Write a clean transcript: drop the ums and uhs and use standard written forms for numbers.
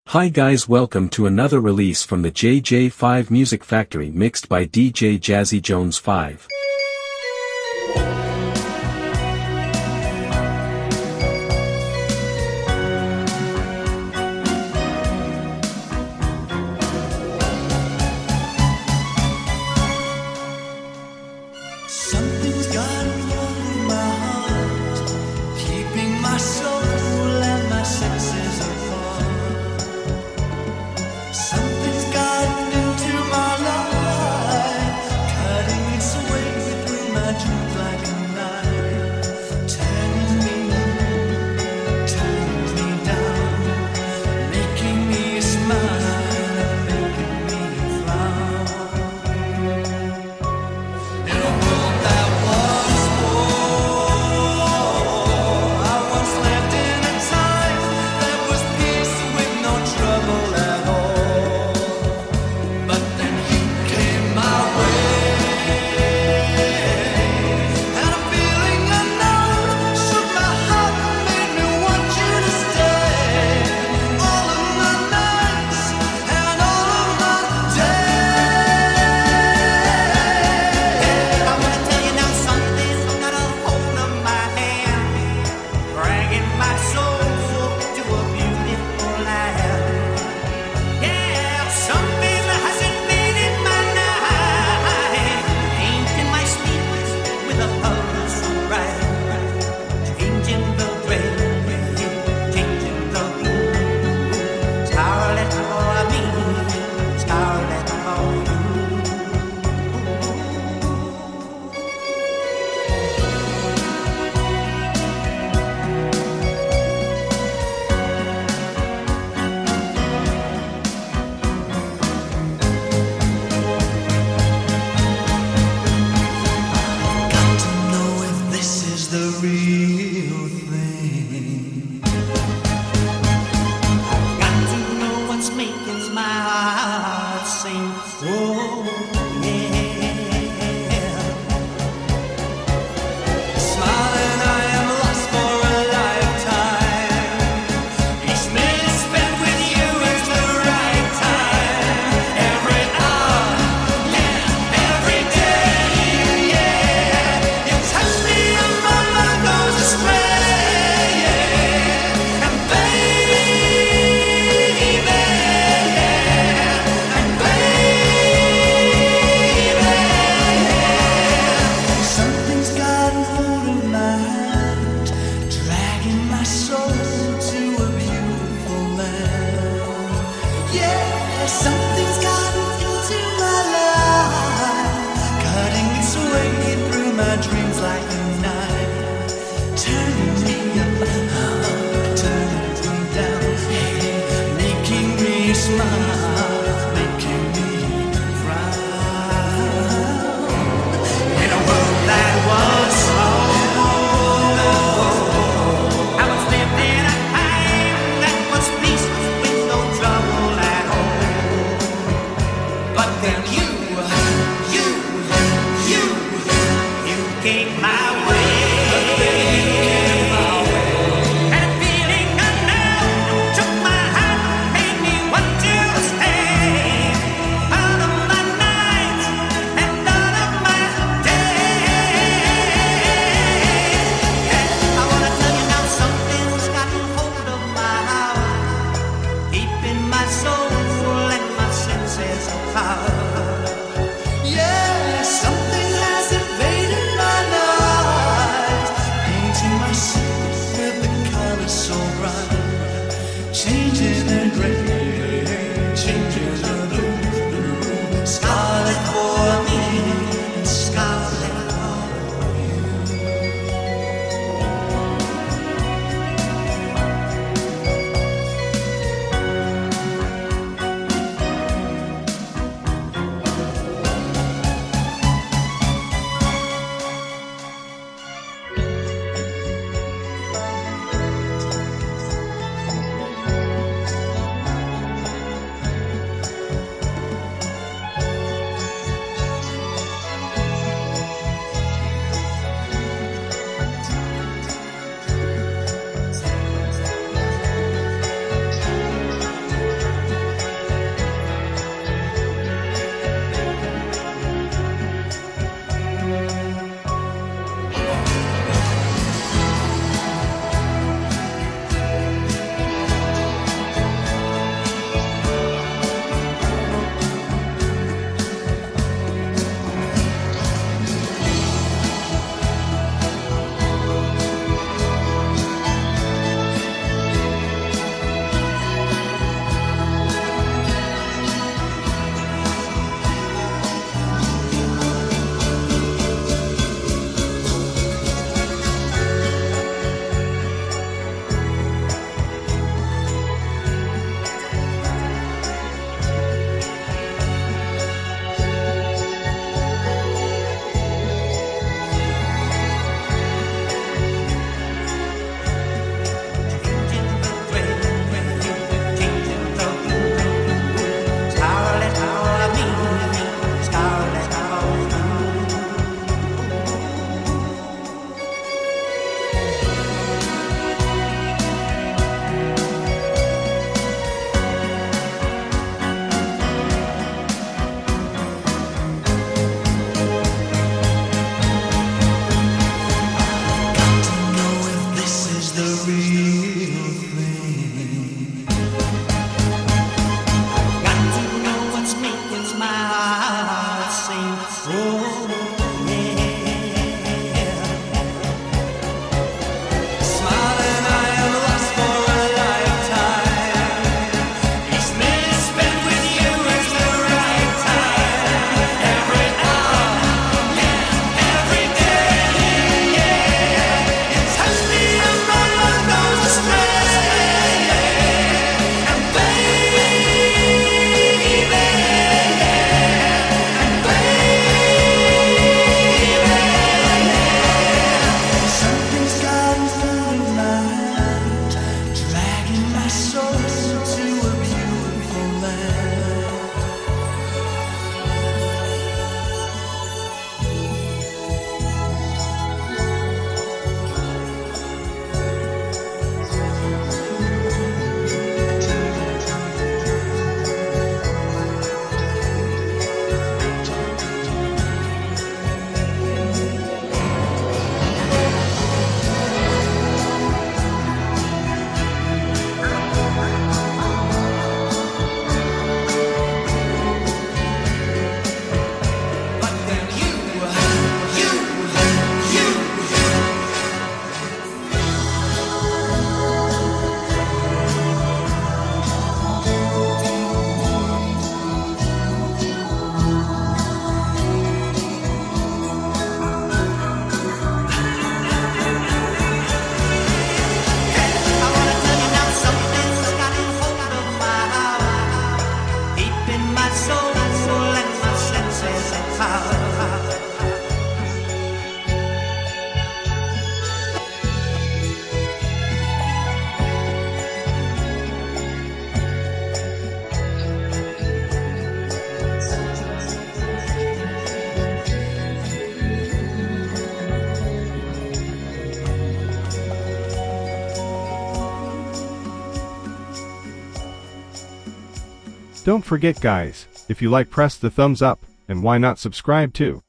Hi guys, welcome to another release from the JJ5 Music Factory mixed by DJ Jazzy Jones 5. Something's got hold of my heart, keeping my soul and my senses apart. Something's gotten into my life, cutting its way through my dreams like a knife, turning me down, making me smile and making me frown. In a world that was war, I once lived in a time that was peace with no trouble at all. But then you came my way, and a feeling unknown shook my heart and made me want you to stay. All of my nights and all of my days. I wanna tell you now something's got a hold of my hand, dragging my soul to a beautiful land. Yeah, something has invaded my night, painting my sleep with a color so bright, changing the gray, changing the blue. Scarlet for me, scarlet for you. Got to know if this is the real thing. Got to know what's making my heart sing. Oh, yeah. Smiling, I am lost for a lifetime. Each minute spent with you is the right time. Every hour, yeah, every day, yeah. You touch me and my mind goes astray, yeah. And something's gotten hold of my hand, dragging my soul to a beautiful land. Yeah, something's gotten into my life, cutting its way through my dreams like a knife, turning me up, turning me down, making me smile, making me frown. In a world that was slow, I was lived in a time that was peace with no trouble at all. But then you came my way. And a feeling unknown took my heart, made me want to stay. Out of my nights and out of my days. I wanna tell you now something's gotten hold of my heart, keeping my soul and my senses apart. Yeah, something has invaded my life, painting my sleep with the color so bright, changing the gray, changing the blue. Scarlet for me, scarlet for you. Don't forget guys, if you like press the thumbs up, and why not subscribe too.